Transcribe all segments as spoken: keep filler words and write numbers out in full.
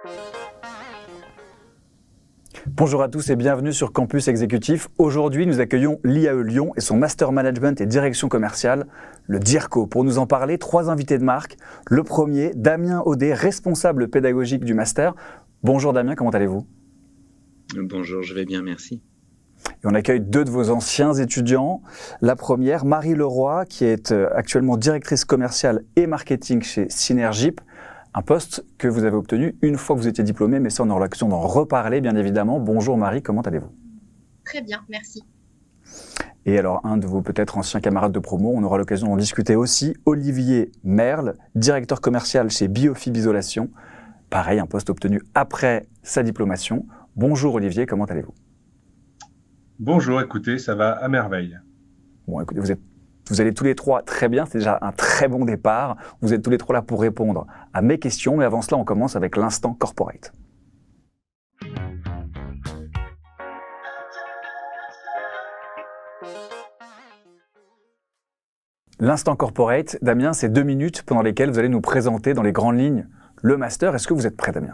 Bonjour à tous et bienvenue sur Campus Exécutif. Aujourd'hui, nous accueillons l'I A E Lyon et son Master Management et Direction Commerciale, le DIRCO. Pour nous en parler, trois invités de marque. Le premier, Damien Audet, responsable pédagogique du Master. Bonjour Damien, comment allez-vous ? Bonjour, je vais bien, merci. Et on accueille deux de vos anciens étudiants. La première, Marie Leroy, qui est actuellement directrice commerciale et marketing chez Synergip. Un poste que vous avez obtenu une fois que vous étiez diplômé, mais ça on aura l'occasion d'en reparler bien évidemment. Bonjour Marie, comment allez-vous ? Très bien, merci. Et alors un de vos peut-être anciens camarades de promo, on aura l'occasion d'en discuter aussi, Olivier Merle, directeur commercial chez Biofib Isolation. Pareil, un poste obtenu après sa diplomation. Bonjour Olivier, comment allez-vous ? Bonjour, écoutez, ça va à merveille. Bon, écoutez, vous êtes Vous allez tous les trois très bien, c'est déjà un très bon départ. Vous êtes tous les trois là pour répondre à mes questions, mais avant cela, on commence avec l'instant corporate. L'instant corporate, Damien, c'est deux minutes pendant lesquelles vous allez nous présenter dans les grandes lignes le master. Est-ce que vous êtes prêt, Damien ?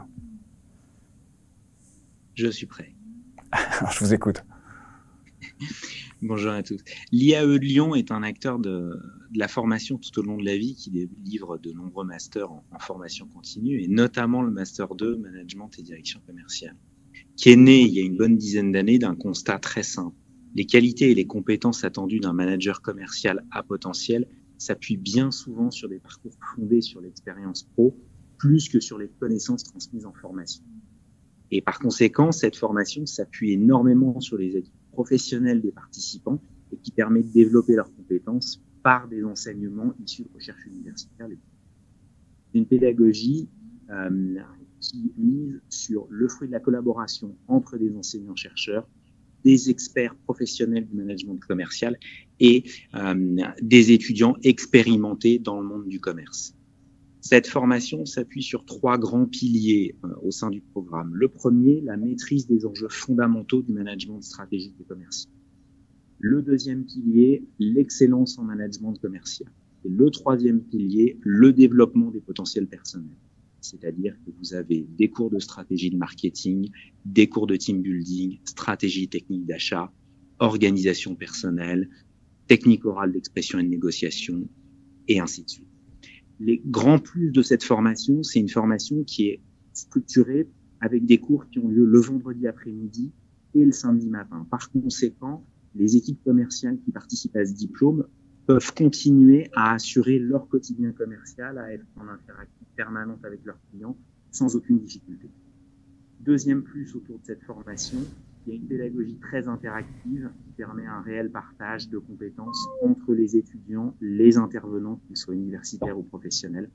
Je suis prêt. Alors, je vous écoute. Bonjour à tous. L'I A E de Lyon est un acteur de, de la formation tout au long de la vie qui délivre de nombreux masters en, en formation continue et notamment le Master deux, Management et Direction Commerciale, qui est né il y a une bonne dizaine d'années d'un constat très simple. Les qualités et les compétences attendues d'un manager commercial à potentiel s'appuient bien souvent sur des parcours fondés sur l'expérience pro, plus que sur les connaissances transmises en formation. Et par conséquent, cette formation s'appuie énormément sur les acquis professionnels des participants et qui permet de développer leurs compétences par des enseignements issus de recherche universitaire. C'est une pédagogie euh, qui mise sur le fruit de la collaboration entre des enseignants-chercheurs, des experts professionnels du management commercial et euh, des étudiants expérimentés dans le monde du commerce. Cette formation s'appuie sur trois grands piliers euh, au sein du programme. Le premier, la maîtrise des enjeux fondamentaux du management stratégique et commercial. Le deuxième pilier, l'excellence en management commercial. Et le troisième pilier, le développement des potentiels personnels. C'est-à-dire que vous avez des cours de stratégie de marketing, des cours de team building, stratégie technique d'achat, organisation personnelle, technique orale d'expression et de négociation, et ainsi de suite. Les grands plus de cette formation, c'est une formation qui est structurée avec des cours qui ont lieu le vendredi après-midi et le samedi matin. Par conséquent, les équipes commerciales qui participent à ce diplôme peuvent continuer à assurer leur quotidien commercial, à être en interaction permanente avec leurs clients sans aucune difficulté. Deuxième plus autour de cette formation, il y a une pédagogie très interactive qui permet un réel partage de compétences entre les étudiants, les intervenants, qu'ils soient universitaires ou professionnels,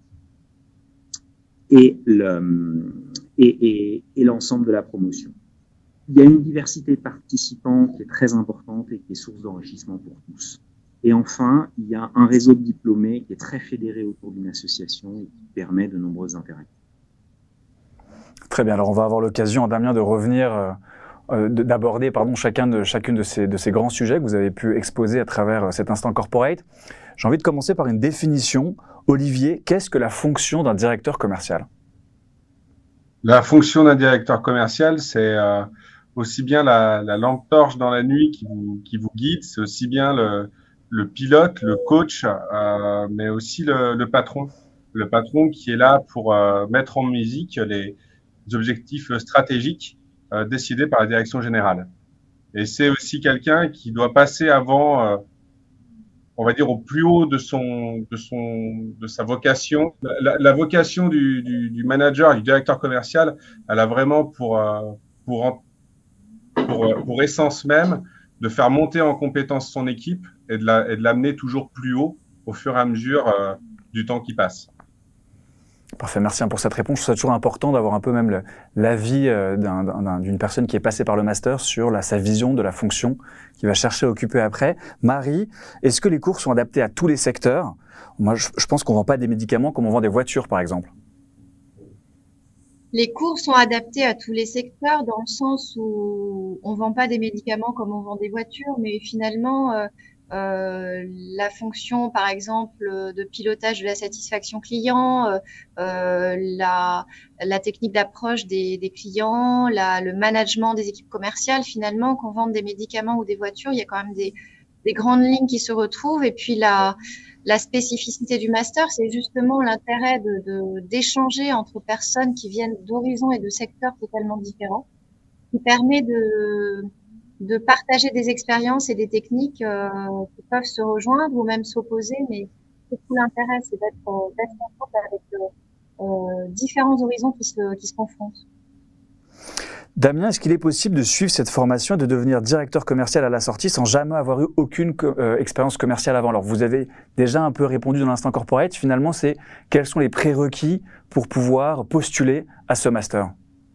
et, le, et, et, et l'ensemble de la promotion. Il y a une diversité de participants qui est très importante et qui est source d'enrichissement pour tous. Et enfin, il y a un réseau de diplômés qui est très fédéré autour d'une association et qui permet de nombreuses interactions. Très bien, alors on va avoir l'occasion, Damien, de revenir... Euh... d'aborder pardon, chacun de, chacune de ces, de ces grands sujets que vous avez pu exposer à travers cet instant corporate. J'ai envie de commencer par une définition. Olivier, qu'est-ce que la fonction d'un directeur commercial ? La fonction d'un directeur commercial, c'est euh, aussi bien la, la lampe torche dans la nuit qui vous, qui vous guide, c'est aussi bien le, le pilote, le coach, euh, mais aussi le, le patron. Le patron qui est là pour euh, mettre en musique les objectifs stratégiques Euh, décidé par la direction générale. Et c'est aussi quelqu'un qui doit passer avant, euh, on va dire, au plus haut de son, de son, de sa vocation. La, la vocation du, du, du manager, du directeur commercial, elle a vraiment pour, euh, pour, pour, pour essence même de faire monter en compétence son équipe et de la, et de l'amener toujours plus haut au fur et à mesure euh, du temps qui passe. Parfait, merci pour cette réponse. Je trouve ça toujours important d'avoir un peu même le, l'avis euh, d'un, d'un, d'une personne qui est passée par le master sur la, sa vision de la fonction qu'il va chercher à occuper après. Marie, est-ce que les cours sont adaptés à tous les secteurs ? Moi, je, je pense qu'on ne vend pas des médicaments comme on vend des voitures, par exemple. Les cours sont adaptés à tous les secteurs dans le sens où on ne vend pas des médicaments comme on vend des voitures, mais finalement, euh, euh, la fonction, par exemple, de pilotage de la satisfaction client, euh, euh, la, la technique d'approche des, des clients, la, le management des équipes commerciales. Finalement, qu'on vende des médicaments ou des voitures, il y a quand même des, des grandes lignes qui se retrouvent. Et puis la, la spécificité du master, c'est justement l'intérêt de, de, d'échanger entre personnes qui viennent d'horizons et de secteurs totalement différents, qui permet de de partager des expériences et des techniques euh, qui peuvent se rejoindre ou même s'opposer, mais c'est tout l'intérêt, c'est d'être euh, d'être en compte avec euh, euh, différents horizons qui se, qui se confrontent. Damien, est-ce qu'il est possible de suivre cette formation et de devenir directeur commercial à la sortie sans jamais avoir eu aucune euh, expérience commerciale avant? Alors, vous avez déjà un peu répondu dans l'instant corporate. Finalement, c'est quels sont les prérequis pour pouvoir postuler à ce master?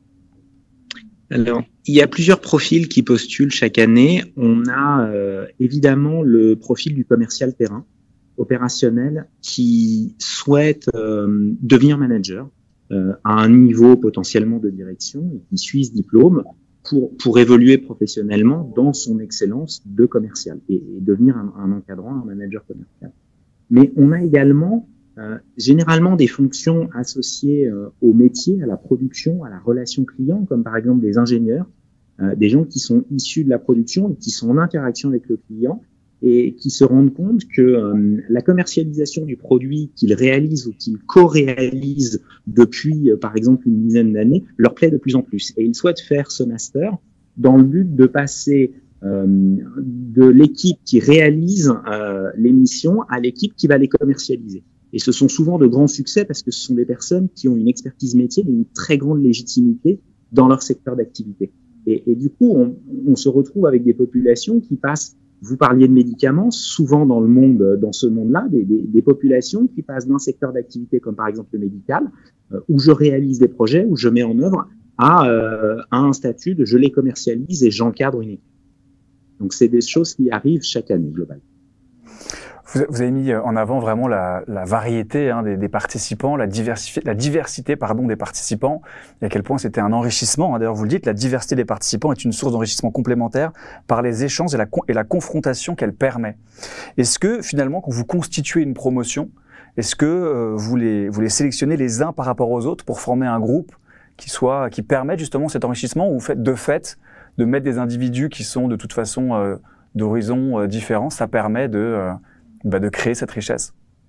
Alors, il y a plusieurs profils qui postulent chaque année. On a euh, évidemment le profil du commercial terrain, opérationnel, qui souhaite euh, devenir manager euh, à un niveau potentiellement de direction et qui suit ce diplôme pour, pour évoluer professionnellement dans son excellence de commercial et, et devenir un, un encadrant, un manager commercial. Mais on a également Euh, généralement des fonctions associées euh, au métier, à la production, à la relation client, comme par exemple des ingénieurs, euh, des gens qui sont issus de la production et qui sont en interaction avec le client et qui se rendent compte que euh, la commercialisation du produit qu'ils réalisent ou qu'ils co-réalisent depuis, euh, par exemple, une dizaine d'années, leur plaît de plus en plus. Et ils souhaitent faire ce master dans le but de passer euh, de l'équipe qui réalise euh, les missions à l'équipe qui va les commercialiser. Et ce sont souvent de grands succès parce que ce sont des personnes qui ont une expertise métier et une très grande légitimité dans leur secteur d'activité. Et, et du coup, on, on se retrouve avec des populations qui passent, vous parliez de médicaments, souvent dans le monde, dans ce monde-là, des, des, des populations qui passent d'un secteur d'activité comme par exemple le médical, euh, où je réalise des projets, où je mets en œuvre, à, euh, à un statut de je les commercialise et j'encadre une équipe. Donc c'est des choses qui arrivent chaque année, globalement. Vous avez mis en avant vraiment la, la variété hein, des, des participants, la, la diversité pardon, des participants, et à quel point c'était un enrichissement. Hein. D'ailleurs, vous le dites, la diversité des participants est une source d'enrichissement complémentaire par les échanges et la, et la confrontation qu'elle permet. Est-ce que, finalement, quand vous constituez une promotion, est-ce que euh, vous, les, vous les sélectionnez les uns par rapport aux autres pour former un groupe qui, soit, qui permette justement cet enrichissement, ou fait, de fait, de mettre des individus qui sont de toute façon euh, d'horizons euh, différents, ça permet de... Euh, Bah de créer cette richesse?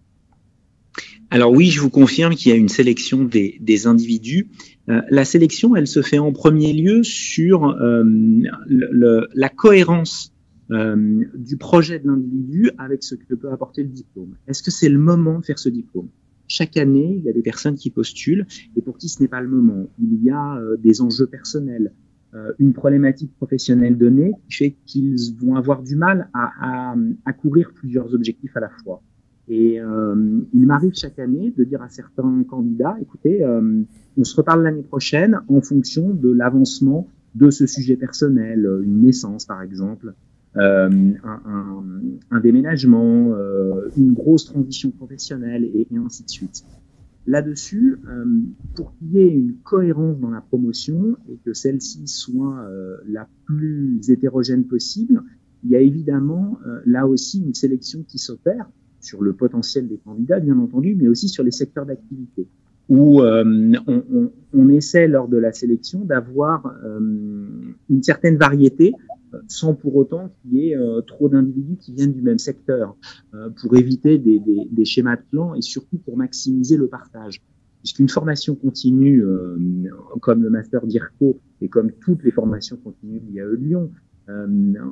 Alors oui, je vous confirme qu'il y a une sélection des, des individus. Euh, la sélection, elle se fait en premier lieu sur euh, le, le, la cohérence euh, du projet de l'individu avec ce que peut apporter le diplôme. Est-ce que c'est le moment de faire ce diplôme? Chaque année, il y a des personnes qui postulent et pour qui ce n'est pas le moment. Il y a euh, des enjeux personnels, euh, une problématique professionnelle donnée qui fait qu'ils vont avoir du mal à, à, à couvrir plusieurs objectifs à la fois. Et euh, il m'arrive chaque année de dire à certains candidats, écoutez, euh, on se reparle l'année prochaine en fonction de l'avancement de ce sujet personnel, une naissance par exemple, euh, un, un, un déménagement, euh, une grosse transition professionnelle et, et ainsi de suite. Là-dessus, euh, pour qu'il y ait une cohérence dans la promotion et que celle-ci soit euh, la plus hétérogène possible, il y a évidemment euh, là aussi une sélection qui s'opère sur le potentiel des candidats, bien entendu, mais aussi sur les secteurs d'activité, où euh, on, on, on essaie lors de la sélection d'avoir euh, une certaine variété, sans pour autant qu'il y ait euh, trop d'individus qui viennent du même secteur, euh, pour éviter des, des, des schémas de plan et surtout pour maximiser le partage. Puisqu'une formation continue, euh, comme le master d'I R C O et comme toutes les formations continues de l'I A E Lyon, euh,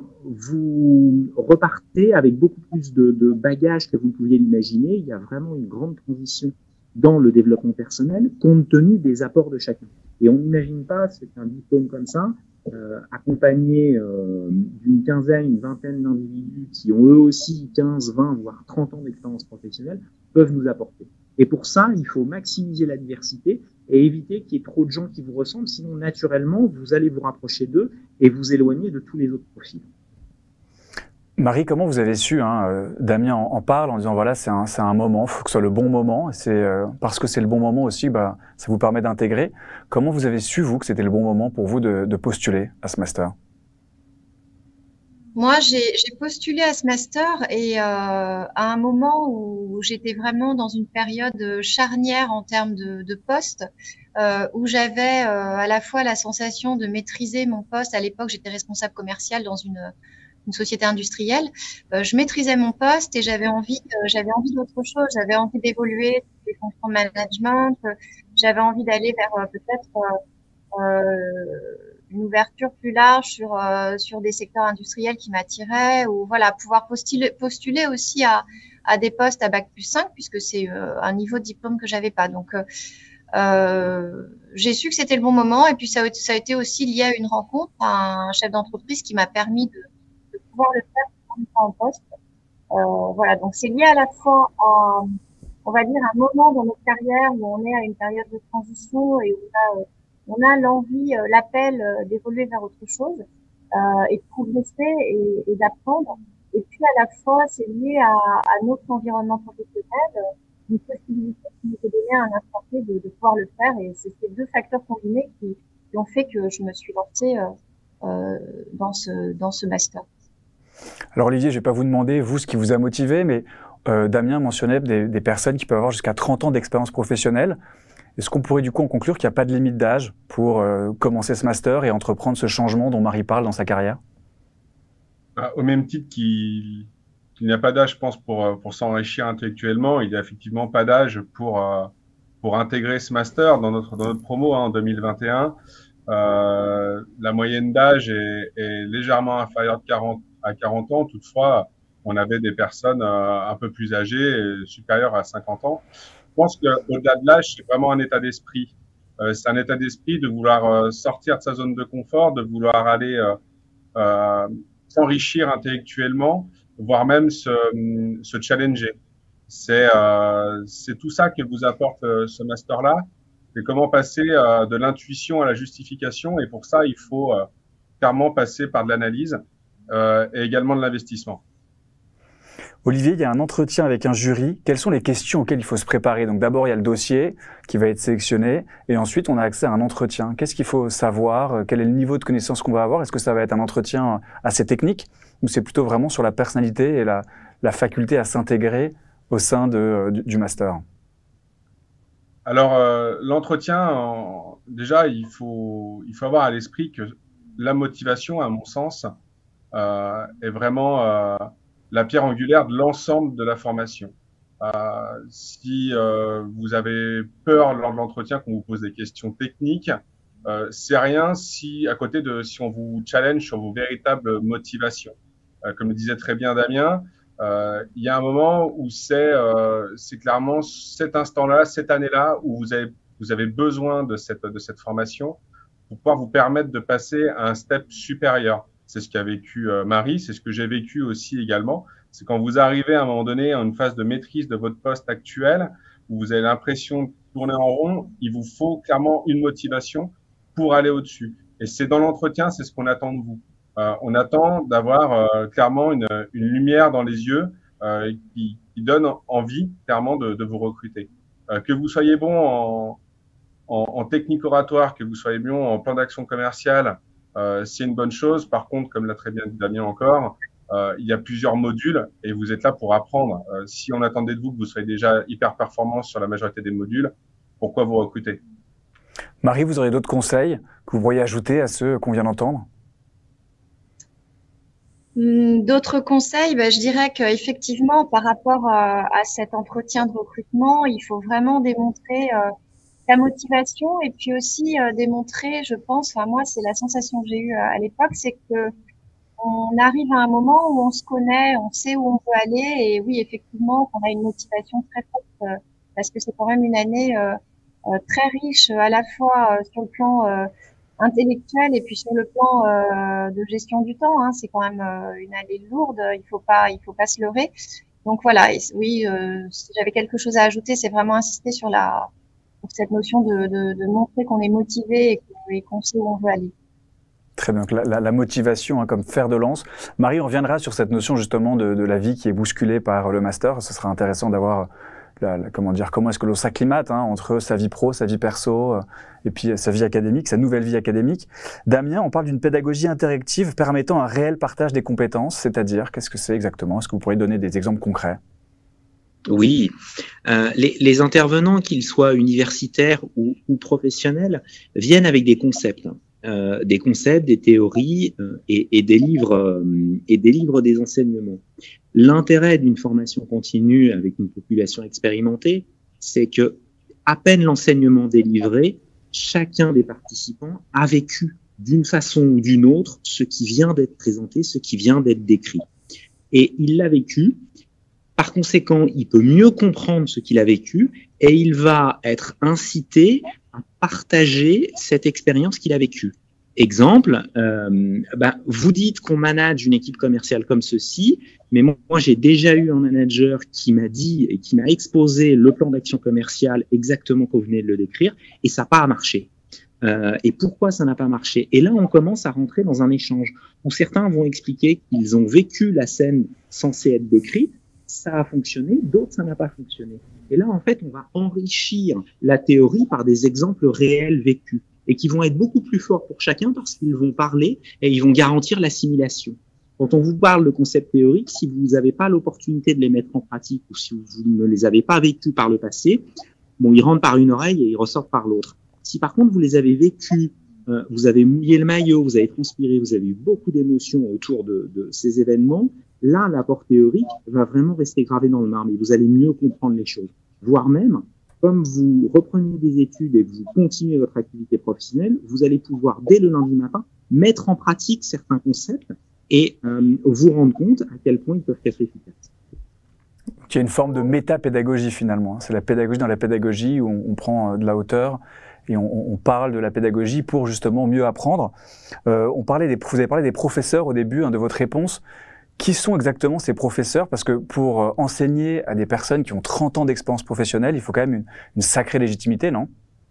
vous repartez avec beaucoup plus de, de bagages que vous pouviez l'imaginer. Il y a vraiment une grande transition dans le développement personnel compte tenu des apports de chacun. Et on n'imagine pas ce qu'un diplôme comme ça, Euh, accompagnés euh, d'une quinzaine, une vingtaine d'individus qui ont eux aussi quinze, vingt, voire trente ans d'expérience professionnelle, peuvent nous apporter. Et pour ça, il faut maximiser la diversité et éviter qu'il y ait trop de gens qui vous ressemblent, sinon naturellement, vous allez vous rapprocher d'eux et vous éloigner de tous les autres profils. Marie, comment vous avez su, hein, euh, Damien en, en parle en disant voilà, c'est un, c'est un moment, il faut que ce soit le bon moment, c'est euh, parce que c'est le bon moment aussi, bah, ça vous permet d'intégrer. Comment vous avez su, vous, que c'était le bon moment pour vous de, de postuler à ce master? Moi, j'ai postulé à ce master et euh, à un moment où j'étais vraiment dans une période charnière en termes de, de poste, euh, où j'avais euh, à la fois la sensation de maîtriser mon poste. À l'époque, j'étais responsable commercial dans une, une société industrielle. Euh, je maîtrisais mon poste et j'avais envie, euh, j'avais envie d'autre chose. J'avais envie d'évoluer des fonctions de management. J'avais envie d'aller vers euh, peut-être euh, euh, une ouverture plus large sur euh, sur des secteurs industriels qui m'attiraient, ou voilà, pouvoir postuler postuler aussi à à des postes à bac plus cinq, puisque c'est euh, un niveau de diplôme que j'avais pas. Donc euh, euh, j'ai su que c'était le bon moment, et puis ça, ça a été aussi lié à une rencontre, à un chef d'entreprise qui m'a permis de, de pouvoir le faire en poste. Euh, voilà, donc c'est lié à la fois à, on va dire, un moment dans notre carrière où on est à une période de transition et où on a euh, on a l'envie, euh, l'appel euh, d'évoluer vers autre chose euh, et de progresser et, et d'apprendre. Et puis à la fois, c'est lié à, à notre environnement professionnel, euh, une possibilité qui nous est donnée à un instant T de, de pouvoir le faire. Et c'est ces deux facteurs combinés qui, qui ont fait que je me suis lancée euh, euh, dans ce dans ce master. Alors Olivier, je ne vais pas vous demander, vous, ce qui vous a motivé, mais euh, Damien mentionnait des, des personnes qui peuvent avoir jusqu'à trente ans d'expérience professionnelle. Est-ce qu'on pourrait du coup en conclure qu'il n'y a pas de limite d'âge pour euh, commencer ce master et entreprendre ce changement dont Marie parle dans sa carrière? Bah, au même titre qu'il qu'il n'y a pas d'âge, je pense, pour, pour s'enrichir intellectuellement, il n'y a effectivement pas d'âge pour, euh, pour intégrer ce master. Dans notre, dans notre promo hein, en deux mille vingt et un, euh, la moyenne d'âge est, est légèrement inférieure de quarante à quarante ans. Toutefois, on avait des personnes euh, un peu plus âgées, et supérieures à cinquante ans. Je pense qu'au-delà de l'âge, c'est vraiment un état d'esprit. Euh, c'est un état d'esprit de vouloir euh, sortir de sa zone de confort, de vouloir aller euh, euh, s'enrichir intellectuellement, voire même se, se challenger. C'est euh, c'est tout ça que vous apporte euh, ce master-là. C'est comment passer euh, de l'intuition à la justification. Et pour ça, il faut euh, clairement passer par de l'analyse euh, et également de l'investissement. Olivier, il y a un entretien avec un jury. Quelles sont les questions auxquelles il faut se préparer? Donc d'abord, il y a le dossier qui va être sélectionné et ensuite, on a accès à un entretien. Qu'est-ce qu'il faut savoir? Quel est le niveau de connaissance qu'on va avoir? Est-ce que ça va être un entretien assez technique ou c'est plutôt vraiment sur la personnalité et la, la faculté à s'intégrer au sein de, du, du master? Alors, euh, l'entretien, en, déjà, il faut, il faut avoir à l'esprit que la motivation, à mon sens, euh, est vraiment euh, la pierre angulaire de l'ensemble de la formation. Euh, si euh, vous avez peur lors de l'entretien qu'on vous pose des questions techniques, euh, c'est rien si à côté de si on vous challenge sur vos véritables motivations. Euh, comme le disait très bien Damien, euh, il y a un moment où c'est euh, c'est clairement cet instant-là, cette année-là où vous avez vous avez besoin de cette de cette formation pour pouvoir vous permettre de passer à un step supérieur. C'est ce qu'a vécu euh, Marie, c'est ce que j'ai vécu aussi également. C'est quand vous arrivez à un moment donné à une phase de maîtrise de votre poste actuel, où vous avez l'impression de tourner en rond, il vous faut clairement une motivation pour aller au-dessus. Et c'est dans l'entretien, c'est ce qu'on attend de vous. Euh, on attend d'avoir euh, clairement une, une lumière dans les yeux euh, qui, qui donne envie clairement de, de vous recruter. Euh, que vous soyez bon en, en, en technique oratoire, que vous soyez bon en plan d'action commerciale, Euh, c'est une bonne chose. Par contre, comme l'a très bien dit Damien encore, euh, il y a plusieurs modules et vous êtes là pour apprendre. Euh, si on attendait de vous que vous soyez déjà hyper performant sur la majorité des modules, pourquoi vous recruter? Marie, vous aurez d'autres conseils que vous pourriez ajouter à ceux qu'on vient d'entendre? D'autres conseils, ben, je dirais qu'effectivement, par rapport à, à cet entretien de recrutement, il faut vraiment démontrer euh, la motivation et puis aussi euh, démontrer, je pense, enfin moi c'est la sensation que j'ai eue à, à l'époque, c'est que on arrive à un moment où on se connaît, on sait où on veut aller et oui effectivement qu'on a une motivation très forte euh, parce que c'est quand même une année euh, euh, très riche à la fois euh, sur le plan euh, intellectuel et puis sur le plan euh, de gestion du temps. Hein, c'est quand même euh, une année lourde, il faut pas il faut pas se leurrer. Donc voilà, et, oui, euh, si j'avais quelque chose à ajouter, c'est vraiment insister sur la cette notion de, de, de montrer qu'on est motivé et qu'on sait où on veut aller. Très bien, donc la, la, la motivation hein, comme fer de lance. Marie, on reviendra sur cette notion justement de, de la vie qui est bousculée par le master. Ce sera intéressant d'avoir la, la, comment dire, comment est-ce que l'on s'acclimate hein, entre sa vie pro, sa vie perso, euh, et puis euh, sa vie académique, sa nouvelle vie académique. Damien, on parle d'une pédagogie interactive permettant un réel partage des compétences, c'est-à-dire, qu'est-ce que c'est exactement? Est-ce que vous pourriez donner des exemples concrets? Oui, euh, les, les intervenants, qu'ils soient universitaires ou, ou professionnels, viennent avec des concepts, euh, des concepts, des théories euh, et, et, des livres, euh, et des livres des enseignements. L'intérêt d'une formation continue avec une population expérimentée, c'est que à peine l'enseignement délivré, chacun des participants a vécu d'une façon ou d'une autre ce qui vient d'être présenté, ce qui vient d'être décrit. Et il l'a vécu. Par conséquent, il peut mieux comprendre ce qu'il a vécu et il va être incité à partager cette expérience qu'il a vécue. Exemple, euh, bah, vous dites qu'on manage une équipe commerciale comme ceci, mais moi, moi j'ai déjà eu un manager qui m'a dit et qui m'a exposé le plan d'action commerciale exactement comme vous venez de le décrire et ça n'a pas marché. Euh, et pourquoi ça n'a pas marché? Et là, on commence à rentrer dans un échange où certains vont expliquer qu'ils ont vécu la scène censée être décrite, ça a fonctionné, d'autres ça n'a pas fonctionné. Et là, en fait, on va enrichir la théorie par des exemples réels vécus et qui vont être beaucoup plus forts pour chacun parce qu'ils vont parler et ils vont garantir l'assimilation. Quand on vous parle de concepts théoriques, si vous n'avez pas l'opportunité de les mettre en pratique ou si vous ne les avez pas vécus par le passé, bon, ils rentrent par une oreille et ils ressortent par l'autre. Si par contre vous les avez vécus, euh, vous avez mouillé le maillot, vous avez transpiré, vous avez eu beaucoup d'émotions autour de, de ces événements, là, l'apport théorique va vraiment rester gravé dans le marbre et vous allez mieux comprendre les choses. Voire même, comme vous reprenez des études et que vous continuez votre activité professionnelle, vous allez pouvoir, dès le lundi matin, mettre en pratique certains concepts et euh, vous rendre compte à quel point ils peuvent être efficaces. Il y a une forme de méta-pédagogie finalement. C'est la pédagogie dans la pédagogie où on, on prend de la hauteur et on, on parle de la pédagogie pour justement mieux apprendre. Euh, on parlait des, vous avez parlé des professeurs au début hein, de votre réponse. Qui sont exactement ces professeurs? Parce que pour euh, enseigner à des personnes qui ont trente ans d'expérience professionnelle, il faut quand même une, une sacrée légitimité, non?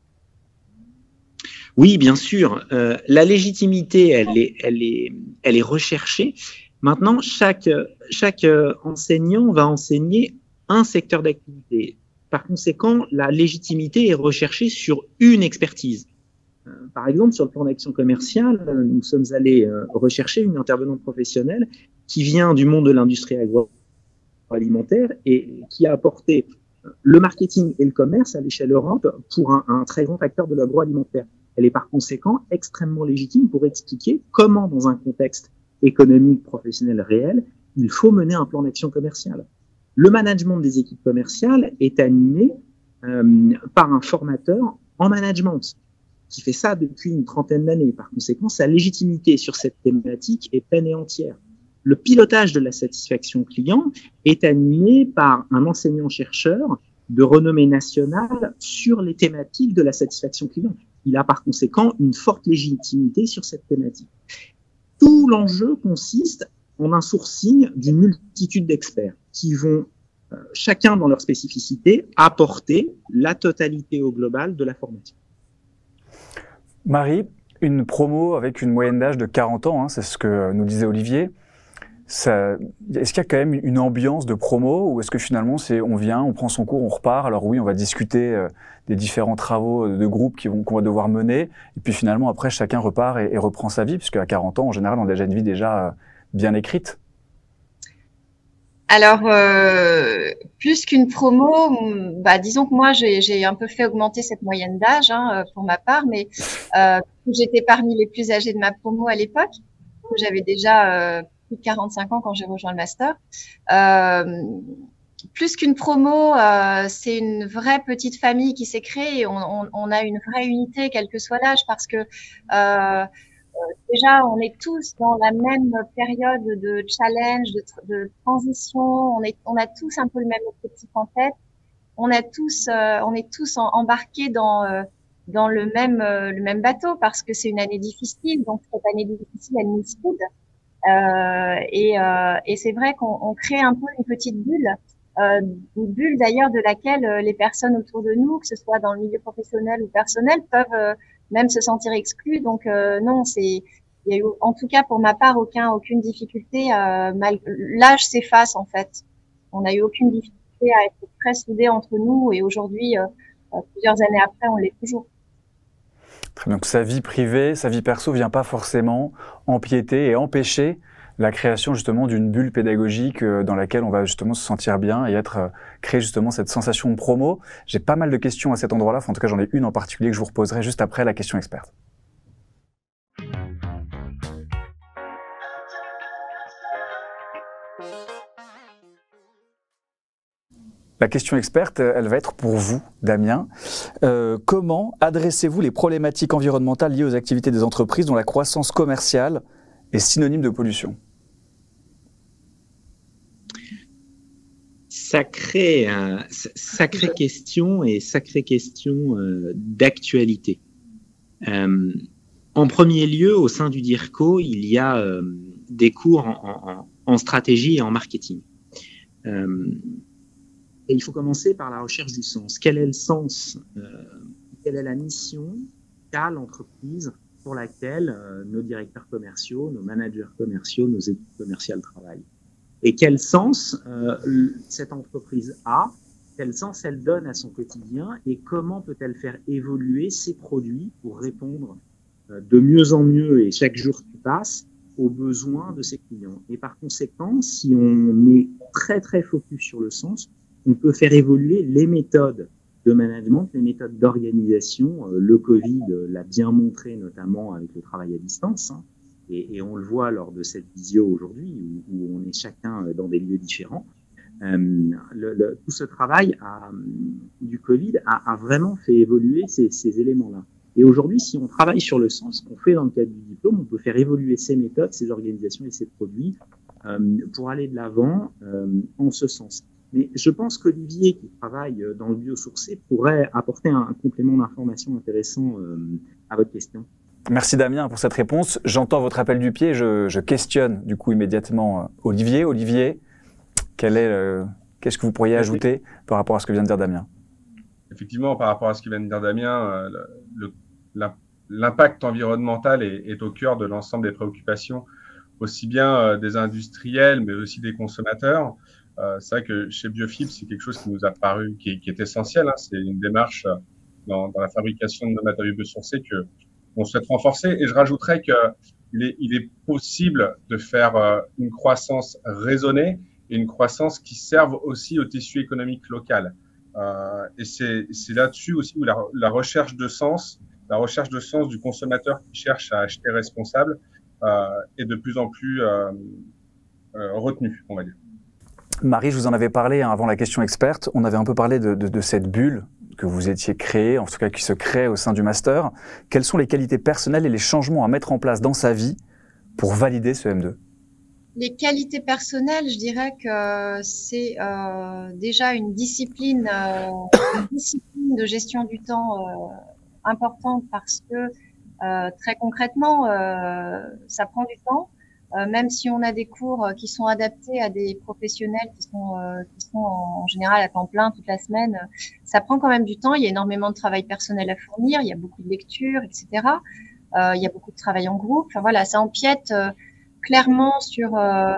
Oui, bien sûr. Euh, la légitimité, elle est, elle est, elle est recherchée. Maintenant, chaque, chaque enseignant va enseigner un secteur d'activité. Par conséquent, la légitimité est recherchée sur une expertise. Euh, par exemple, sur le plan d'action commerciale, nous sommes allés euh, rechercher une intervenante professionnelle qui vient du monde de l'industrie agroalimentaire et qui a apporté le marketing et le commerce à l'échelle Europe pour un, un très grand acteur de l'agroalimentaire. Elle est par conséquent extrêmement légitime pour expliquer comment, dans un contexte économique, professionnel réel, il faut mener un plan d'action commercial. Le management des équipes commerciales est animé euh, par un formateur en management qui fait ça depuis une trentaine d'années. Par conséquent, sa légitimité sur cette thématique est pleine et entière. Le pilotage de la satisfaction client est animé par un enseignant-chercheur de renommée nationale sur les thématiques de la satisfaction client. Il a par conséquent une forte légitimité sur cette thématique. Tout l'enjeu consiste en un sourcing d'une multitude d'experts qui vont, euh, chacun dans leur spécificité, apporter la totalité au global de la formation. Marie, une promo avec une moyenne d'âge de quarante ans, hein, c'est ce que nous disait Olivier. Ça, est-ce qu'il y a quand même une ambiance de promo ou est-ce que finalement c'est on vient, on prend son cours, on repart? Alors oui, on va discuter euh, des différents travaux de groupe qui vont, qu'on va devoir mener et puis finalement après chacun repart et, et reprend sa vie puisque à quarante ans en général on a déjà une vie déjà euh, bien écrite. Alors, euh, plus qu'une promo, bah, disons que moi, j'ai, j'ai un peu fait augmenter cette moyenne d'âge hein, pour ma part, mais euh, j'étais parmi les plus âgés de ma promo à l'époque. J'avais déjà euh, plus de quarante-cinq ans quand j'ai rejoint le master. Euh, plus qu'une promo, euh, c'est une vraie petite famille qui s'est créée. Et on, on, on a une vraie unité, quel que soit l'âge, parce que euh, déjà, on est tous dans la même période de challenge, de, de transition. On est, on a tous un peu le même objectif en tête. On a tous, euh, on est tous en, embarqués dans euh, dans le même euh, le même bateau parce que c'est une année difficile. Donc cette année difficile, elle nous soude. Euh, et euh, et c'est vrai qu'on on crée un peu une petite bulle, euh, une bulle d'ailleurs de laquelle euh, les personnes autour de nous, que ce soit dans le milieu professionnel ou personnel, peuvent euh, même se sentir exclus. Donc euh, non, c'est il y a eu en tout cas pour ma part aucun aucune difficulté. Euh, mal, l'âge s'efface en fait. On n'a eu aucune difficulté fait à être très soudés entre nous et aujourd'hui, euh, plusieurs années après, on l'est toujours. Très bien. Donc sa vie privée, sa vie perso vient pas forcément empiéter et empêcher la création justement d'une bulle pédagogique dans laquelle on va justement se sentir bien et être créer justement cette sensation de promo. J'ai pas mal de questions à cet endroit-là, enfin, en tout cas j'en ai une en particulier que je vous reposerai juste après la question experte. La question experte, elle va être pour vous, Damien. Euh, comment adressez-vous les problématiques environnementales liées aux activités des entreprises dont la croissance commerciale est synonyme de pollution? Sacrée, euh, sacrée question et sacrée question euh, d'actualité. Euh, en premier lieu, au sein du DIRCO, il y a euh, des cours en, en, en stratégie et en marketing. Euh, Et il faut commencer par la recherche du sens. Quel est le sens, euh, quelle est la mission qu'a l'entreprise pour laquelle euh, nos directeurs commerciaux, nos managers commerciaux, nos équipes commerciales travaillent? Et quel sens euh, cette entreprise a, quel sens elle donne à son quotidien et comment peut-elle faire évoluer ses produits pour répondre euh, de mieux en mieux et chaque jour qui passe aux besoins de ses clients. Et par conséquent, si on est très très focus sur le sens, on peut faire évoluer les méthodes de management, les méthodes d'organisation. Le Covid l'a bien montré, notamment avec le travail à distance. Hein, et, et on le voit lors de cette visio aujourd'hui, où, où on est chacun dans des lieux différents. Euh, le, le, tout ce travail a, du Covid a, a vraiment fait évoluer ces, ces éléments-là. Et aujourd'hui, si on travaille sur le sens qu'on fait dans le cadre du diplôme, on peut faire évoluer ces méthodes, ces organisations et ces produits euh, pour aller de l'avant euh, en ce sens. Mais je pense qu'Olivier, qui travaille dans le biosourcé, pourrait apporter un complément d'information intéressant euh, à votre question. Merci Damien pour cette réponse. J'entends votre appel du pied, je, je questionne du coup immédiatement Olivier. Olivier, quel est le, qu'est-ce que vous pourriez ajouter par rapport à ce que vient de dire Damien? Effectivement, par rapport à ce que vient de dire Damien, le, le, l'impact environnemental est, est au cœur de l'ensemble des préoccupations, aussi bien des industriels, mais aussi des consommateurs. Euh, c'est vrai que chez Biofib, c'est quelque chose qui nous a paru, qui, qui est essentiel. Hein. C'est une démarche dans, dans la fabrication de nos matériaux biosourcés que on souhaite renforcer. Et je rajouterais que il est, il est possible de faire euh, une croissance raisonnée et une croissance qui serve aussi au tissu économique local. Euh, et c'est, c'est là-dessus aussi où la, la recherche de sens, la recherche de sens du consommateur qui cherche à acheter responsable euh, est de plus en plus euh, euh, retenue, on va dire. Marie, je vous en avais parlé hein, avant la question experte. On avait un peu parlé de, de, de cette bulle que vous étiez créée, en tout cas qui se crée au sein du master. Quelles sont les qualités personnelles et les changements à mettre en place dans sa vie pour valider ce M deux? Les qualités personnelles, je dirais que c'est euh, déjà une discipline, euh, une discipline de gestion du temps euh, importante parce que euh, très concrètement, euh, ça prend du temps. Euh, même si on a des cours qui sont adaptés à des professionnels qui sont, euh, qui sont en, en général à temps plein toute la semaine, ça prend quand même du temps. Il y a énormément de travail personnel à fournir, il y a beaucoup de lectures, et cetera. Euh, il y a beaucoup de travail en groupe. Enfin voilà, ça empiète euh, clairement sur euh,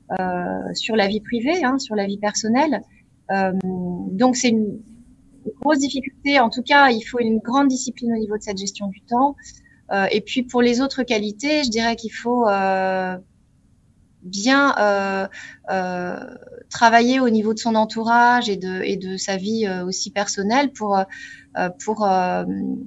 euh, sur la vie privée, hein, sur la vie personnelle. Euh, donc c'est une, une grosse difficulté. En tout cas, il faut une grande discipline au niveau de cette gestion du temps. Euh, et puis pour les autres qualités, je dirais qu'il faut euh, bien euh, euh, travailler au niveau de son entourage et de, et de sa vie euh, aussi personnelle pour, euh, pour euh,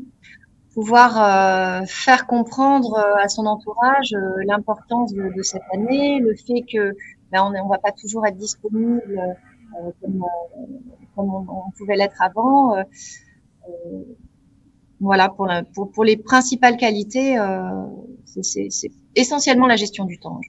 pouvoir euh, faire comprendre à son entourage euh, l'importance de, de cette année, le fait que ben, on ne va pas toujours être disponible euh, comme, euh, comme on, on pouvait l'être avant. Euh, euh, Voilà, pour, la, pour, pour les principales qualités, euh, c'est, c'est essentiellement la gestion du temps.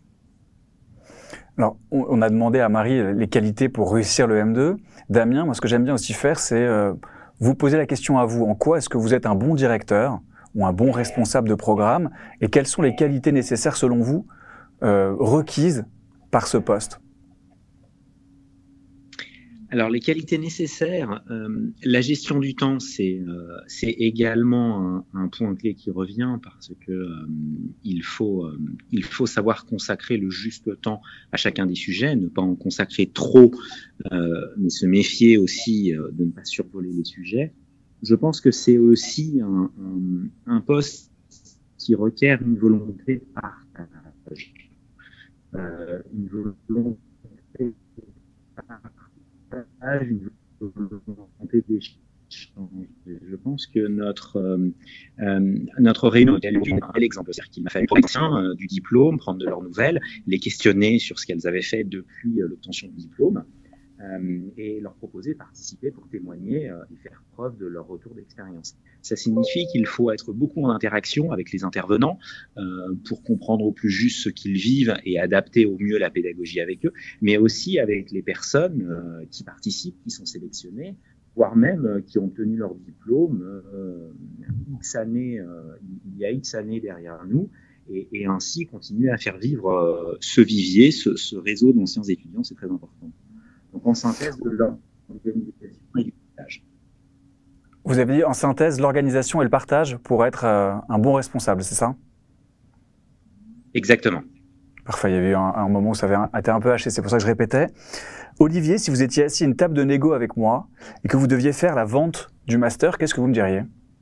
Alors, on, on a demandé à Marie les qualités pour réussir le M deux. Damien, moi, ce que j'aime bien aussi faire, c'est euh, vous poser la question à vous. En quoi est-ce que vous êtes un bon directeur ou un bon responsable de programme? Et quelles sont les qualités nécessaires, selon vous, euh, requises par ce poste? Alors, les qualités nécessaires, euh, la gestion du temps, c'est euh, c'est également un, un point clé qui revient parce que euh, il faut euh, il faut savoir consacrer le juste temps à chacun des sujets, ne pas en consacrer trop, euh, mais se méfier aussi euh, de ne pas survoler les sujets. Je pense que c'est aussi un, un, un poste qui requiert une volonté de partage, euh, une volonté de partage, une volonté d'échange. Je pense que notre euh, euh, notre réunion est un bel exemple. C'est-à-dire qu'il m'a fallu prendre euh, du diplôme, prendre de leurs nouvelles, les questionner sur ce qu'elles avaient fait depuis euh, l'obtention du diplôme euh, et leur proposer de participer pour témoigner euh, et faire preuve de leur retour d'expérience. Ça signifie qu'il faut être beaucoup en interaction avec les intervenants euh, pour comprendre au plus juste ce qu'ils vivent et adapter au mieux la pédagogie avec eux, mais aussi avec les personnes euh, qui participent, qui sont sélectionnées, voire même euh, qui ont obtenu leur diplôme euh, X années, euh, il y a X années derrière nous, et, et ainsi continuer à faire vivre euh, ce vivier, ce, ce réseau d'anciens étudiants, c'est très important. Donc en synthèse de l'organisation et du partage. Vous avez dit en synthèse l'organisation et le partage pour être euh, un bon responsable, c'est ça? Exactement. Parfait, il y avait eu un, un moment où ça avait été un peu haché, c'est pour ça que je répétais. Olivier, si vous étiez assis à une table de négo avec moi et que vous deviez faire la vente du master, qu'est-ce que vous me diriez?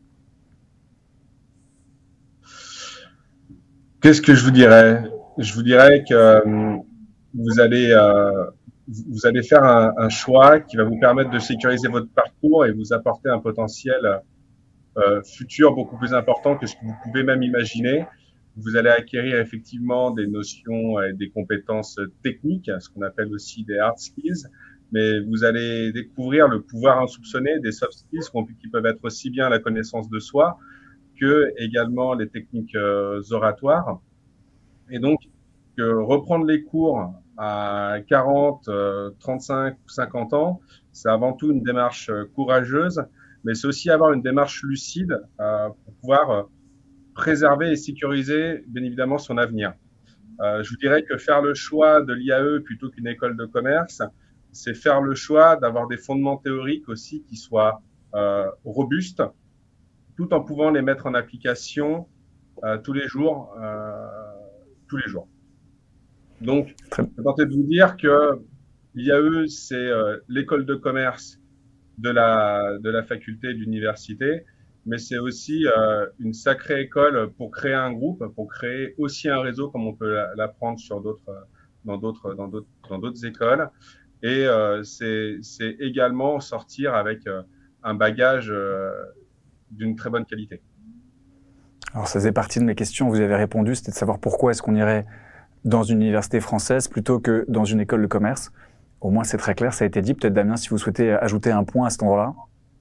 Qu'est-ce que je vous dirais? Je vous dirais que euh, vous allez euh, vous allez faire un, un choix qui va vous permettre de sécuriser votre parcours et vous apporter un potentiel euh, futur beaucoup plus important que ce que vous pouvez même imaginer. Vous allez acquérir effectivement des notions et des compétences techniques, ce qu'on appelle aussi des hard skills, mais vous allez découvrir le pouvoir insoupçonné des soft skills qui peuvent être aussi bien la connaissance de soi que également les techniques euh, oratoires. Et donc, que reprendre les cours à quarante, trente-cinq ou cinquante ans, c'est avant tout une démarche courageuse, mais c'est aussi avoir une démarche lucide euh, pour pouvoir euh, préserver et sécuriser, bien évidemment, son avenir. Euh, je vous dirais que faire le choix de l'I A E plutôt qu'une école de commerce, c'est faire le choix d'avoir des fondements théoriques aussi qui soient euh, robustes, tout en pouvant les mettre en application euh, tous les jours, euh, tous les jours. Donc, je vais tenter de vous dire que l'I A E, c'est euh, l'école de commerce de la, de la faculté, de l'université, mais c'est aussi euh, une sacrée école pour créer un groupe, pour créer aussi un réseau comme on peut l'apprendre sur d'autres, dans d'autres, dans d'autres, dans d'autres écoles. Et euh, c'est, c'est également sortir avec euh, un bagage euh, d'une très bonne qualité. Alors ça faisait partie de mes questions, vous avez répondu, c'était de savoir pourquoi est-ce qu'on irait dans une université française plutôt que dans une école de commerce. Au moins c'est très clair, ça a été dit. Peut-être Damien, si vous souhaitez ajouter un point à cet endroit-là.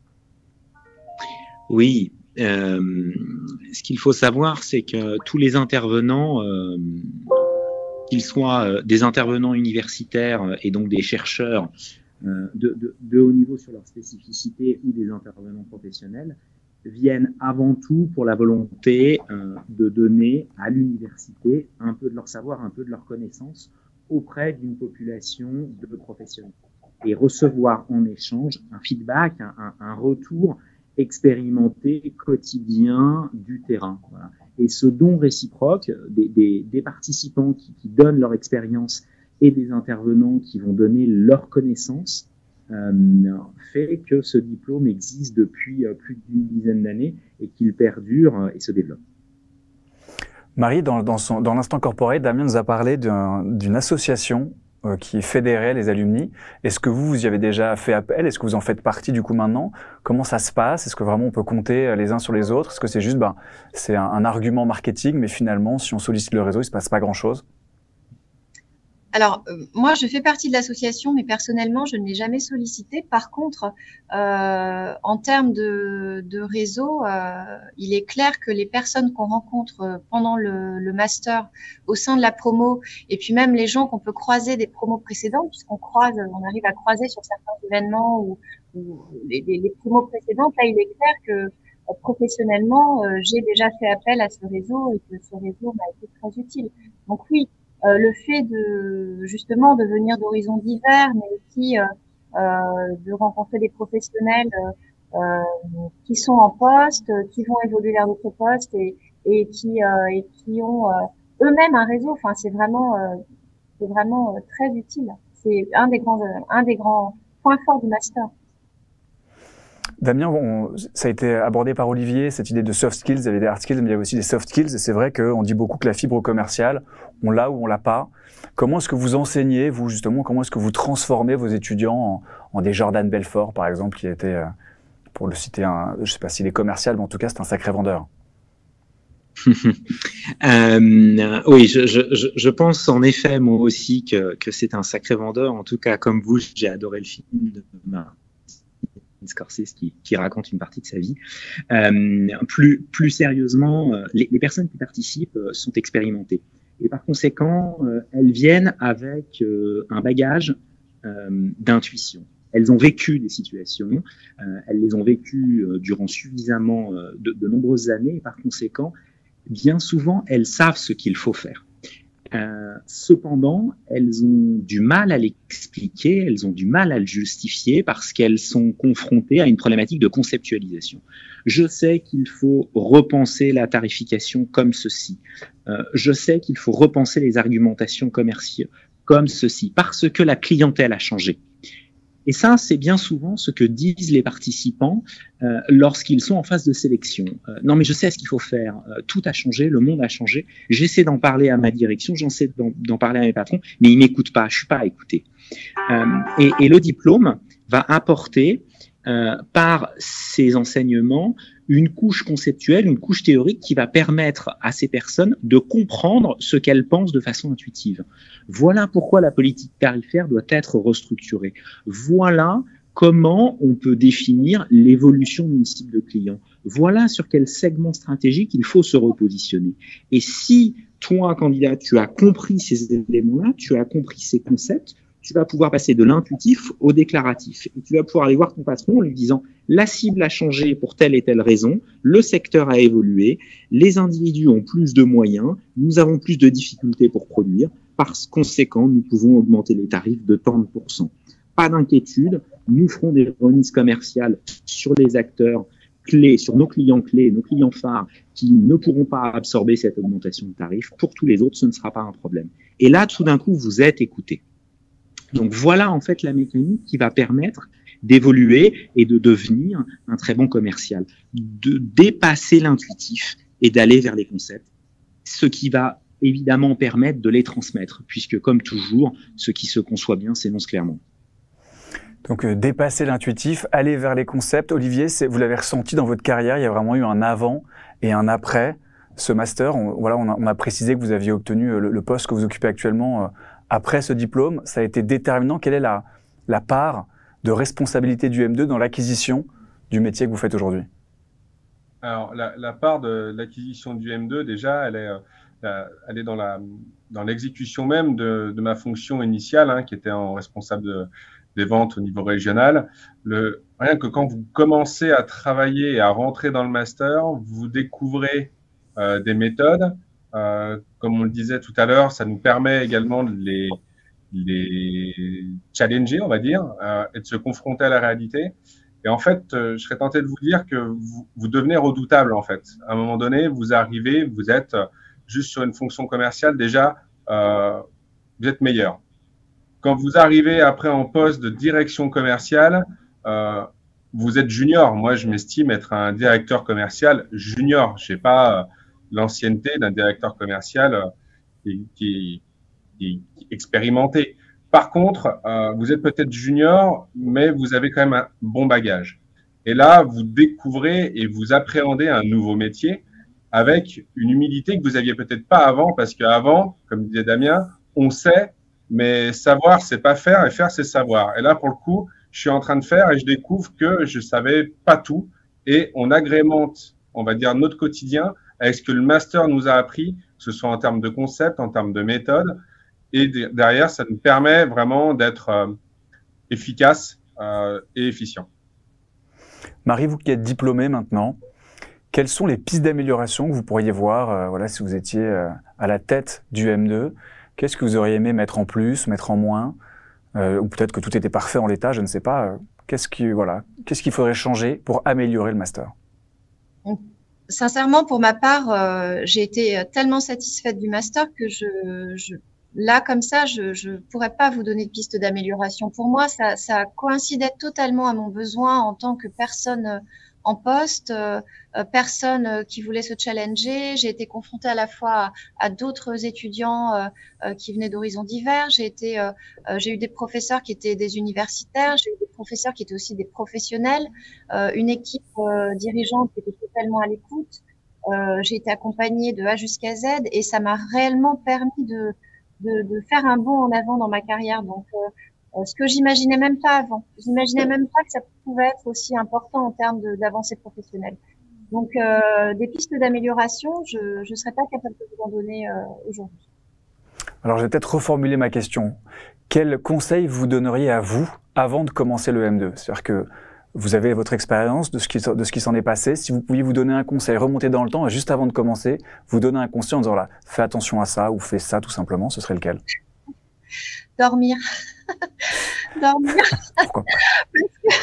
Oui, euh, ce qu'il faut savoir, c'est que tous les intervenants, euh, qu'ils soient euh, des intervenants universitaires et donc des chercheurs euh, de, de, de haut niveau sur leur spécificité ou des intervenants professionnels, viennent avant tout pour la volonté euh, de donner à l'université un peu de leur savoir, un peu de leur connaissance auprès d'une population de professionnels et recevoir en échange un feedback, un, un, un retour expérimenté quotidien du terrain. Voilà. Et ce don réciproque des, des, des participants qui, qui donnent leur expérience et des intervenants qui vont donner leur connaissance euh, fait que ce diplôme existe depuis euh, plus d'une dizaine d'années et qu'il perdure euh, et se développe. Marie, dans, dans, son, dans l'instant corporate, Damien nous a parlé d'un, d'une association euh, qui fédérait les alumni. Est-ce que vous, vous y avez déjà fait appel? Est-ce que vous en faites partie du coup maintenant? Comment ça se passe? Est-ce que vraiment on peut compter les uns sur les autres? Est-ce que c'est juste ben, c'est un, un argument marketing, mais finalement, si on sollicite le réseau, il ne se passe pas grand-chose? Alors, euh, moi, je fais partie de l'association, mais personnellement, je ne l'ai jamais sollicité. Par contre, euh, en termes de, de réseau, euh, il est clair que les personnes qu'on rencontre pendant le, le master au sein de la promo, et puis même les gens qu'on peut croiser des promos précédentes, puisqu'on croise, on arrive à croiser sur certains événements ou, ou les, les, les promos précédentes, là, il est clair que euh, professionnellement, euh, j'ai déjà fait appel à ce réseau et que ce réseau m'a été très utile. Donc oui, Euh, le fait de justement de venir d'horizons divers, mais aussi euh, de rencontrer des professionnels euh, qui sont en poste, qui vont évoluer vers d'autres postes et, et qui euh, et qui ont euh, eux-mêmes un réseau. Enfin, c'est vraiment euh, c'est vraiment euh, très utile. C'est un des grands un des grands points forts du master. Damien, on, ça a été abordé par Olivier, cette idée de soft skills, il y avait des hard skills, mais il y avait aussi des soft skills, et c'est vrai qu'on dit beaucoup que la fibre commerciale, on l'a ou on l'a pas. Comment est-ce que vous enseignez, vous justement, comment est-ce que vous transformez vos étudiants en, en des Jordan Belfort, par exemple, qui était, euh, pour le citer, un, je sais pas s'il est commercial, mais en tout cas, c'est un sacré vendeur. euh, oui, je, je, je pense en effet, moi aussi, que, que c'est un sacré vendeur. En tout cas, comme vous, j'ai adoré le film de Martin Scorsese qui, qui raconte une partie de sa vie. Euh, plus, plus sérieusement, les, les personnes qui participent sont expérimentées. Et par conséquent, euh, elles viennent avec euh, un bagage euh, d'intuition. Elles ont vécu des situations, euh, elles les ont vécues euh, durant suffisamment euh, de, de nombreuses années, et par conséquent, bien souvent, elles savent ce qu'il faut faire. Euh, cependant, elles ont du mal à l'expliquer, elles ont du mal à le justifier parce qu'elles sont confrontées à une problématique de conceptualisation. Je sais qu'il faut repenser la tarification comme ceci. Euh, je sais qu'il faut repenser les argumentations commerciales comme ceci, parce que la clientèle a changé. Et ça, c'est bien souvent ce que disent les participants euh, lorsqu'ils sont en phase de sélection. Euh, non, mais je sais ce qu'il faut faire. Euh, tout a changé, le monde a changé. J'essaie d'en parler à ma direction, j'essaie d'en parler à mes patrons, mais ils m'écoutent pas. Je suis pas écouté. Euh, et, et le diplôme va apporter euh, par ses enseignements une couche conceptuelle, une couche théorique qui va permettre à ces personnes de comprendre ce qu'elles pensent de façon intuitive. Voilà pourquoi la politique tarifaire doit être restructurée. Voilà comment on peut définir l'évolution d'une cible de client. Voilà sur quel segment stratégique il faut se repositionner. Et si toi, candidat, tu as compris ces éléments-là, tu as compris ces concepts, tu vas pouvoir passer de l'intuitif au déclaratif. Et tu vas pouvoir aller voir ton patron en lui disant « la cible a changé pour telle et telle raison, le secteur a évolué, les individus ont plus de moyens, nous avons plus de difficultés pour produire, par conséquent, nous pouvons augmenter les tarifs de tant de pourcents. Pas d'inquiétude, nous ferons des remises commerciales sur les acteurs clés, sur nos clients clés, nos clients phares, qui ne pourront pas absorber cette augmentation de tarifs. Pour tous les autres, ce ne sera pas un problème. » Et là, tout d'un coup, vous êtes écouté. Donc voilà en fait la mécanique qui va permettre d'évoluer et de devenir un très bon commercial, de dépasser l'intuitif et d'aller vers les concepts, ce qui va évidemment permettre de les transmettre, puisque comme toujours, ce qui se conçoit bien s'énonce clairement. Donc euh, dépasser l'intuitif, aller vers les concepts. Olivier, vous l'avez ressenti dans votre carrière, il y a vraiment eu un avant et un après ce master. On, voilà, on a, on a précisé que vous aviez obtenu le, le poste que vous occupez actuellement euh, après ce diplôme. Ça a été déterminant. Quelle est la, la part de responsabilité du M deux dans l'acquisition du métier que vous faites aujourd'hui? Alors, la, la part de l'acquisition du M deux, déjà, elle est, euh, elle est dans la, dans l'exécution même de, de ma fonction initiale, hein, qui était en responsable de, des ventes au niveau régional. Le, rien que quand vous commencez à travailler et à rentrer dans le master, vous découvrez euh, des méthodes. Euh, comme on le disait tout à l'heure, ça nous permet également de les, les challenger, on va dire, euh, et de se confronter à la réalité. Et en fait, euh, je serais tenté de vous dire que vous, vous devenez redoutable, en fait. À un moment donné, vous arrivez, vous êtes juste sur une fonction commerciale, déjà, euh, vous êtes meilleur. Quand vous arrivez après en poste de direction commerciale, euh, vous êtes junior. Moi, je m'estime être un directeur commercial junior. Je n'ai pas euh, l'ancienneté d'un directeur commercial euh, qui, qui, qui, qui est expérimenté. Par contre, euh, vous êtes peut-être junior, mais vous avez quand même un bon bagage. Et là, vous découvrez et vous appréhendez un nouveau métier avec une humilité que vous aviez peut-être pas avant, parce qu'avant, comme disait Damien, on sait, mais savoir, c'est pas faire, et faire, c'est savoir. Et là, pour le coup, je suis en train de faire et je découvre que je savais pas tout, et on agrémente, on va dire, notre quotidien avec ce que le master nous a appris, que ce soit en termes de concept, en termes de méthode. Et derrière, ça nous permet vraiment d'être euh, efficace euh, et efficient. Marie, vous qui êtes diplômée maintenant, quelles sont les pistes d'amélioration que vous pourriez voir euh, voilà, si vous étiez euh, à la tête du M deux? Qu'est-ce que vous auriez aimé mettre en plus, mettre en moins? euh, ou peut-être que tout était parfait en l'état, je ne sais pas. Euh, qu'est-ce qui, voilà, qu'est-ce qu'il faudrait changer pour améliorer le master? Sincèrement, pour ma part, euh, j'ai été tellement satisfaite du master que je, je là, comme ça, je je pourrais pas vous donner de piste d'amélioration. Pour moi, ça, ça coïncidait totalement à mon besoin en tant que personne en poste, euh, personne qui voulait se challenger. J'ai été confrontée à la fois à, à d'autres étudiants euh, euh, qui venaient d'horizons divers. J'ai été, euh, euh, j'ai eu des professeurs qui étaient des universitaires. J'ai eu des professeurs qui étaient aussi des professionnels. Euh, une équipe euh, dirigeante qui était totalement à l'écoute. Euh, j'ai été accompagnée de A jusqu'à Z et ça m'a réellement permis de De, de faire un bond en avant dans ma carrière. Donc, euh, ce que j'imaginais même pas avant. J'imaginais même pas que ça pouvait être aussi important en termes d'avancée professionnelle. Donc, euh, des pistes d'amélioration, je ne serais pas capable de vous en donner euh, aujourd'hui. Alors, je vais peut-être reformuler ma question. Quel conseil vous donneriez à vous avant de commencer le M deux? C'est-à-dire que vous avez votre expérience de ce qui, de ce qui s'en est passé. Si vous pouviez vous donner un conseil, remonter dans le temps et juste avant de commencer, vous donner un conseil en disant là, fais attention à ça ou fais ça tout simplement, ce serait lequel? Dormir. Dormir. Pourquoi? Parce que,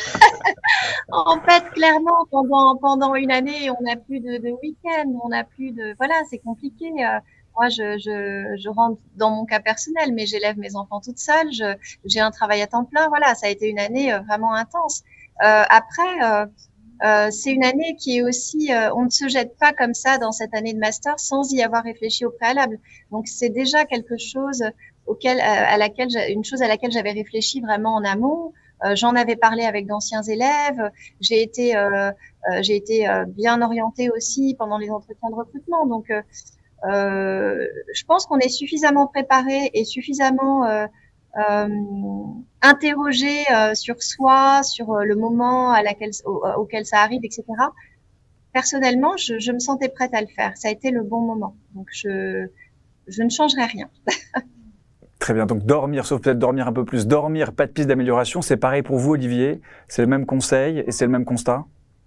en fait, clairement, pendant, pendant une année, on n'a plus de, de week-end, on n'a plus de, voilà, c'est compliqué. Euh, Moi, je, je, je rentre dans mon cas personnel, mais j'élève mes enfants toute seule. Je, j'ai un travail à temps plein. Voilà, ça a été une année euh, vraiment intense. Euh, après, euh, euh, c'est une année qui est aussi, euh, on ne se jette pas comme ça dans cette année de master sans y avoir réfléchi au préalable. Donc, c'est déjà quelque chose auquel, à laquelle, une chose à laquelle j'avais réfléchi vraiment en amont. Euh, j'en avais parlé avec d'anciens élèves. J'ai été, euh, euh, j'ai été euh, bien orientée aussi pendant les entretiens de recrutement. Donc, euh, Euh, je pense qu'on est suffisamment préparé et suffisamment euh, euh, interrogé euh, sur soi, sur euh, le moment à laquelle, au, auquel ça arrive, et cetera. Personnellement, je, je me sentais prête à le faire. Ça a été le bon moment. Donc, je, je ne changerai rien. Très bien. Donc, dormir, sauf peut-être dormir un peu plus. Dormir, pas de piste d'amélioration. C'est pareil pour vous, Olivier? C'est le même conseil et c'est le même constat?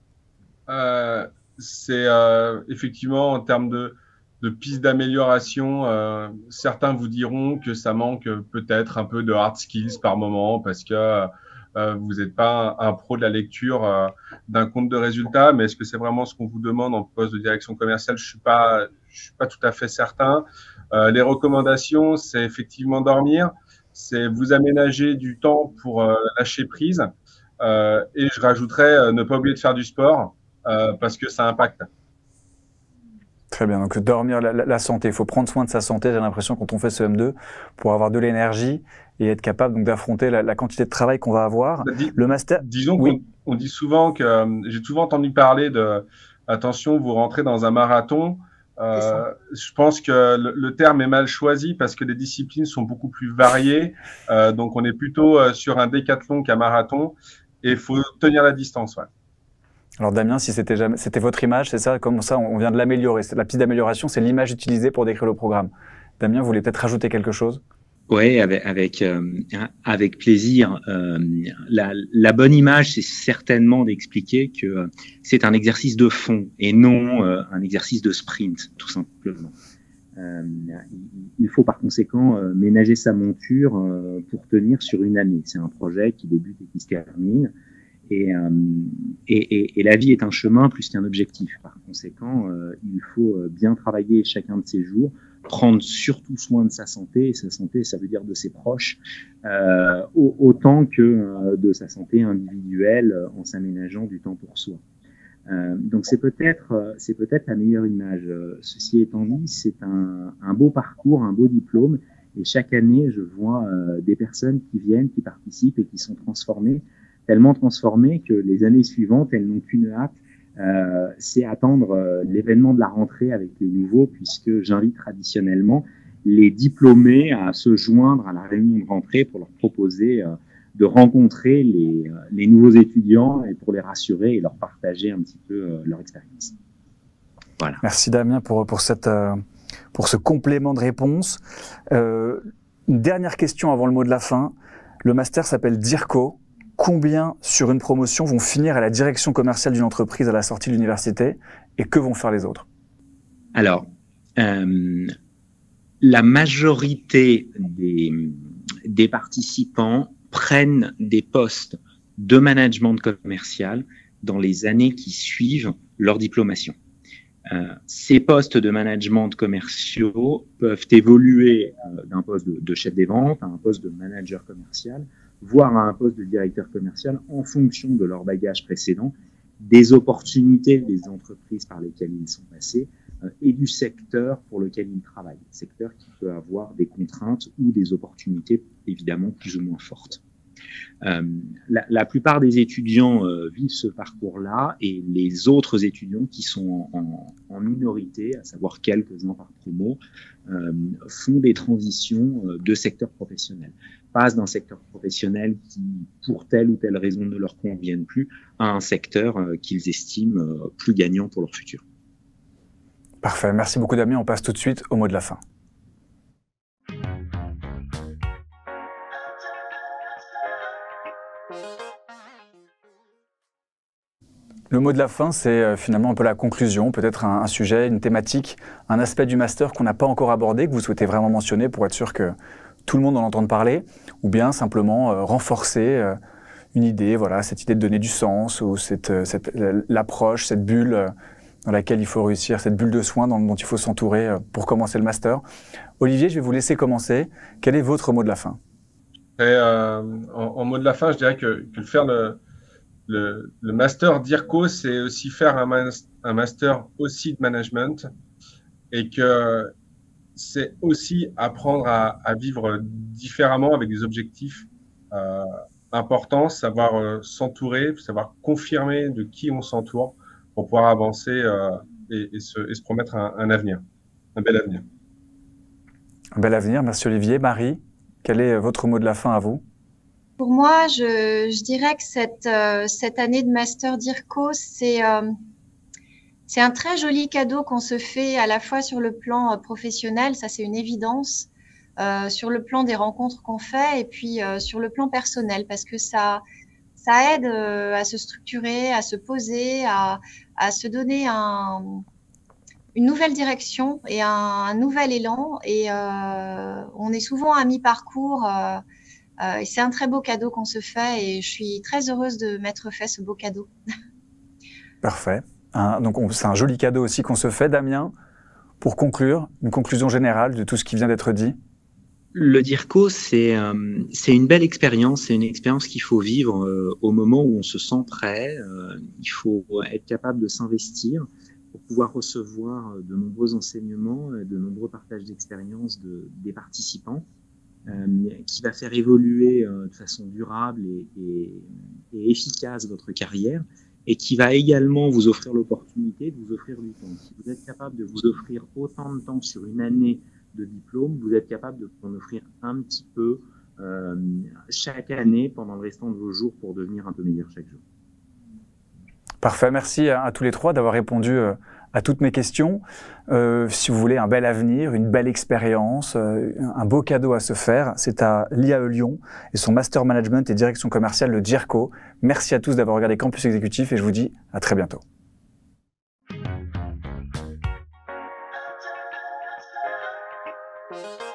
euh, C'est euh, effectivement en termes de de pistes d'amélioration. Euh, certains vous diront que ça manque peut-être un peu de hard skills par moment parce que euh, vous n'êtes pas un, un pro de la lecture euh, d'un compte de résultats. Mais est-ce que c'est vraiment ce qu'on vous demande en poste de direction commerciale? Je suis pas, je suis pas tout à fait certain. Euh, les recommandations, c'est effectivement dormir, c'est vous aménager du temps pour euh, lâcher prise. Euh, et je rajouterais euh, ne pas oublier de faire du sport euh, parce que ça impacte. Très bien, donc dormir, la, la, la santé, il faut prendre soin de sa santé, j'ai l'impression, quand on fait ce M deux, pour avoir de l'énergie et être capable donc d'affronter la, la quantité de travail qu'on va avoir. Dis, le master, disons oui. qu'on on dit souvent que, euh, j'ai souvent entendu parler de, attention, vous rentrez dans un marathon. Euh, je pense que le, le terme est mal choisi parce que les disciplines sont beaucoup plus variées. Euh, donc on est plutôt euh, sur un décathlon qu'un marathon et il faut tenir la distance. Ouais. Alors Damien, si c'était jamais, c'était votre image, c'est ça, comme ça, on vient de l'améliorer. La piste d'amélioration, c'est l'image utilisée pour décrire le programme. Damien, vous voulez peut-être rajouter quelque chose? Oui, avec avec, euh, avec plaisir. Euh, la, la bonne image, c'est certainement d'expliquer que euh, c'est un exercice de fond et non euh, un exercice de sprint, tout simplement. Euh, il faut par conséquent euh, ménager sa monture euh, pour tenir sur une année. C'est un projet qui débute et qui se termine. Et, euh, et, et, et la vie est un chemin plus qu'un objectif. Par conséquent, euh, il faut bien travailler chacun de ces jours, prendre surtout soin de sa santé. Et sa santé, ça veut dire de ses proches, euh, autant que euh, de sa santé individuelle euh, en s'aménageant du temps pour soi. Euh, donc c'est peut-être euh, c'est peut-être la meilleure image. Euh, ceci étant dit, c'est un, un beau parcours, un beau diplôme. Et chaque année, je vois euh, des personnes qui viennent, qui participent et qui sont transformées. Tellement transformées que les années suivantes, elles n'ont qu'une hâte, euh, c'est attendre euh, l'événement de la rentrée avec les nouveaux, puisque j'invite traditionnellement les diplômés à se joindre à la réunion de rentrée pour leur proposer euh, de rencontrer les, euh, les nouveaux étudiants et pour les rassurer et leur partager un petit peu euh, leur expérience. Voilà. Merci Damien pour, pour, cette, euh, pour ce complément de réponse. Euh, une dernière question avant le mot de la fin. Le master s'appelle DIRCO. Combien sur une promotion vont finir à la direction commerciale d'une entreprise à la sortie de l'université et que vont faire les autres? Alors, euh, la majorité des, des participants prennent des postes de management commercial dans les années qui suivent leur diplomation. Euh, ces postes de management commerciaux peuvent évoluer euh, d'un poste de, de chef des ventes à un poste de manager commercial, voire à un poste de directeur commercial en fonction de leur bagage précédent, des opportunités des entreprises par lesquelles ils sont passés euh, et du secteur pour lequel ils travaillent, secteur qui peut avoir des contraintes ou des opportunités évidemment plus ou moins fortes. Euh, la, la plupart des étudiants euh, vivent ce parcours-là et les autres étudiants qui sont en, en, en minorité, à savoir quelques-uns par promo, euh, font des transitions euh, de secteur professionnel. Passent d'un secteur professionnel qui, pour telle ou telle raison, ne leur convienne plus, à un secteur euh, qu'ils estiment euh, plus gagnant pour leur futur. Parfait. Merci beaucoup Damien. On passe tout de suite au mot de la fin. Le mot de la fin, c'est finalement un peu la conclusion, peut-être un, un sujet, une thématique, un aspect du master qu'on n'a pas encore abordé, que vous souhaitez vraiment mentionner pour être sûr que tout le monde en entende parler, ou bien simplement euh, renforcer euh, une idée, voilà, cette idée de donner du sens, ou cette, cette, l'approche, cette bulle euh, dans laquelle il faut réussir, cette bulle de soins dont, dont il faut s'entourer euh, pour commencer le master. Olivier, je vais vous laisser commencer. Quel est votre mot de la fin? Et, euh, en, en mot de la fin, je dirais que, que faire le Le, le master DIRCO, c'est aussi faire un, mas un master aussi de management et que c'est aussi apprendre à, à vivre différemment avec des objectifs euh, importants, savoir euh, s'entourer, savoir confirmer de qui on s'entoure pour pouvoir avancer euh, et, et, se, et se promettre un, un avenir, un bel avenir. Un bel avenir, merci Olivier. Marie, quel est votre mot de la fin à vous? Pour moi, je, je dirais que cette, euh, cette année de Master DIRCO, c'est euh, c'est un très joli cadeau qu'on se fait à la fois sur le plan euh, professionnel, ça c'est une évidence, euh, sur le plan des rencontres qu'on fait et puis euh, sur le plan personnel parce que ça, ça aide euh, à se structurer, à se poser, à, à se donner un, une nouvelle direction et un, un nouvel élan. Et euh, on est souvent à mi-parcours. Euh, Euh, c'est un très beau cadeau qu'on se fait et je suis très heureuse de m'être fait ce beau cadeau. Parfait. Un, donc c'est un joli cadeau aussi qu'on se fait. Damien, pour conclure, une conclusion générale de tout ce qui vient d'être dit. Le DIRCO, c'est euh, c'est une belle expérience, c'est une expérience qu'il faut vivre euh, au moment où on se sent prêt. Euh, il faut être capable de s'investir pour pouvoir recevoir de nombreux enseignements, de nombreux partages d'expériences de, des participants. Euh, qui va faire évoluer euh, de façon durable et, et, et efficace votre carrière et qui va également vous offrir l'opportunité de vous offrir du temps. Si vous êtes capable de vous offrir autant de temps sur une année de diplôme, vous êtes capable de vous en offrir un petit peu euh, chaque année pendant le restant de vos jours pour devenir un peu meilleur chaque jour. Parfait, merci à, à tous les trois d'avoir répondu euh, à toutes mes questions. Euh, si vous voulez un bel avenir, une belle expérience, euh, un beau cadeau à se faire, c'est à l'I A E Lyon et son Master Management et Direction Commerciale, le DIRCO. Merci à tous d'avoir regardé Campus Exécutif et je vous dis à très bientôt. Thank you.